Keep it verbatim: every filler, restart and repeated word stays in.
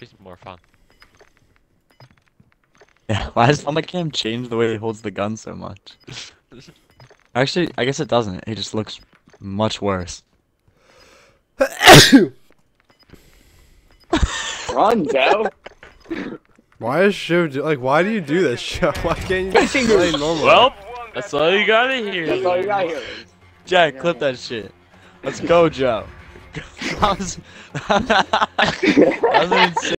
be more fun. Yeah, why does my cam change the way he holds the gun so much? Actually, I guess it doesn't. It just looks much worse. Run, Joe. Why is Joe do like? Why do you do this, Joe? Why can't you just play normal? Well, that's all you gotta hear. That's all you got here. Jack, clip that shit. Let's go, Joe. that was, that was an insane